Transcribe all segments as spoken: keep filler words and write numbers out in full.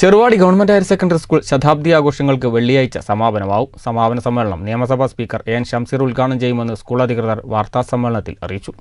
Cheruvadi government higher secondary school ശതാബ്ദി ആഘോഷങ്ങൾക്ക് വെള്ളിയാഴ്ച സമാപനമാവും. സമാപന സമ്മേളനം നിയമസഭാ സ്പീക്കർ എ എൻ ഷംസീർ ഉദ്ഘാടനം ചെയ്യുമെന്ന് സ്കൂൾ അധികൃതർ വാർത്താസമ്മേളനത്തിൽ അറിയിച്ചു.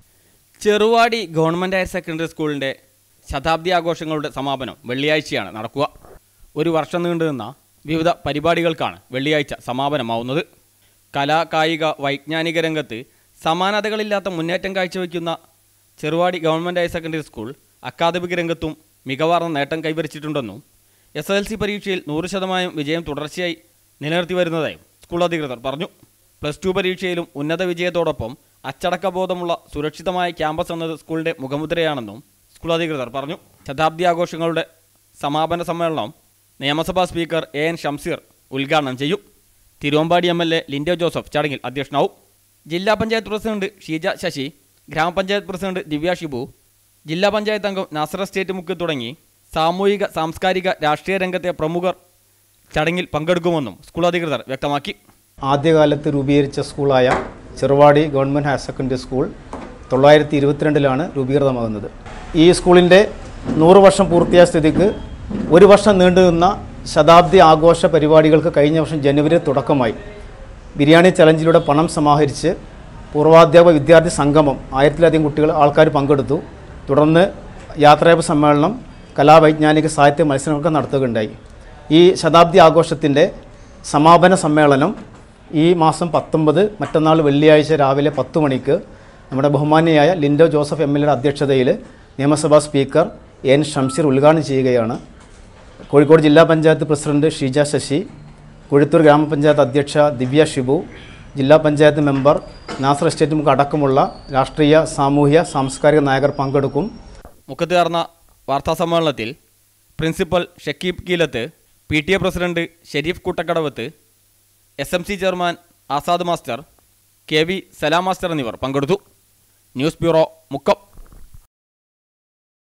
ചെറുവാടി ഗവൺമെന്റ് ഹയർ സെക്കൻഡറി സ്കൂളിന്റെ ശതാബ്ദി ആഘോഷങ്ങളുടെ സമാപനം വെള്ളിയാഴ്ചയാണ് നടക്കുക. ഒരു വർഷം നീണ്ടുനിന്ന വിവിധ പരിപാടികൾക്കാണ് വെള്ളിയാഴ്ച സമാപനമാവുന്നത്. കലാ, കായിക, വൈജ്ഞാനിക രംഗത്ത് സമാനതകളില്ലാത്ത മുന്നേറ്റം കാഴ്ചവെക്കുന്ന Cheruvadi government higher secondary school അക്കാദമിക രംഗത്തും മികവാർന്ന നേട്ടം കൈവരിച്ചിട്ടുണ്ടെന്നും എസ് എൽ സി പരീക്ഷയിൽ നൂറ് ശതമാനം വിജയം തുടർച്ചയായി നിലനിർത്തി വരുന്നതായും സ്കൂൾ അധികൃതർ പറഞ്ഞു. പ്ലസ് ടു പരീക്ഷയിലും ഉന്നത വിജയത്തോടൊപ്പം അച്ചടക്കബോധമുള്ള സുരക്ഷിതമായ ക്യാമ്പസ് എന്നത് സ്കൂളിൻ്റെ മുഖമുദ്രയാണെന്നും സ്കൂൾ അധികൃതർ പറഞ്ഞു. ശതാബ്ദി ആഘോഷങ്ങളുടെ സമാപന സമ്മേളനം നിയമസഭാ സ്പീക്കർ എ എൻ ഷംസീർ ഉദ്ഘാടനം ചെയ്യും. Thiruvambady M L A Linto Joseph ചടങ്ങിൽ അധ്യക്ഷനാവും. ജില്ലാ പഞ്ചായത്ത് പ്രസിഡന്റ് ഷീജ ശശി, ഗ്രാമപഞ്ചായത്ത് പ്രസിഡന്റ് ദിവ്യ ഷിബു, ജില്ലാ പഞ്ചായത്ത് അംഗം നാസർ സ്റ്റേറ്റ് മുക്ക് തുടങ്ങി സാമൂഹിക, സാംസ്കാരിക, രാഷ്ട്രീയ രംഗത്തെ പ്രമുഖർ ചടങ്ങിൽ പങ്കെടുക്കുമെന്നും സ്കൂൾ അധികൃതർ വ്യക്തമാക്കി. ആദ്യകാലത്ത് രൂപീകരിച്ച സ്കൂളായ Cheruvadi government higher secondary school തൊള്ളായിരത്തി ഇരുപത്തിരണ്ടിലാണ് രൂപീകൃതമാകുന്നത്. ഈ സ്കൂളിൻ്റെ നൂറ് വർഷം പൂർത്തിയായ സ്ഥിതിക്ക് ഒരു വർഷം നീണ്ടുനിന്ന ശതാബ്ദി ആഘോഷ പരിപാടികൾക്ക് കഴിഞ്ഞ വർഷം ജനുവരി തുടക്കമായി. ബിരിയാണി ചലഞ്ചിലൂടെ പണം സമാഹരിച്ച് പൂർവാധ്യാപക വിദ്യാർത്ഥി സംഗമം ആയിരത്തിലധികം കുട്ടികൾ ആൾക്കാർ പങ്കെടുത്തു. തുടർന്ന് യാത്രയപ്പ് സമ്മേളനം, കലാവൈജ്ഞാനിക സാഹിത്യ മത്സരങ്ങളൊക്കെ നടത്തുകയുണ്ടായി. ഈ ശതാബ്ദി ആഘോഷത്തിൻ്റെ സമാപന സമ്മേളനം ഈ മാസം പത്തൊമ്പത് മറ്റന്നാൾ വെള്ളിയാഴ്ച രാവിലെ പത്ത് മണിക്ക് നമ്മുടെ ബഹുമാന്യയായ ലിൻഡോ ജോസഫ് എം എൽ എയുടെ അധ്യക്ഷതയിൽ നിയമസഭാ സ്പീക്കർ എൻ ഷംസീർ ഉദ്ഘാടനം ചെയ്യുകയാണ്. കോഴിക്കോട് ജില്ലാ പഞ്ചായത്ത് പ്രസിഡന്റ് ഷീജ ശശി, കൊഴുത്തൂർ ഗ്രാമപഞ്ചായത്ത് അധ്യക്ഷ ദിവ്യ ഷിബു, ജില്ലാ പഞ്ചായത്ത് മെമ്പർ നാസർ എസ്റ്റേറ്റ് മുക്ക് അടക്കമുള്ള രാഷ്ട്രീയ, സാമൂഹ്യ, സാംസ്കാരിക നായകർ പങ്കെടുക്കും. മുഖത്ത് ചേർന്ന വാർത്താസമ്മേളനത്തിൽ principal Shakeeb Keelath, P T A president Shareef Koottakkadavath, S M C chairman Azad master, K V Salam master എന്നിവർ പങ്കെടുത്തു. News bureau, Mukkam.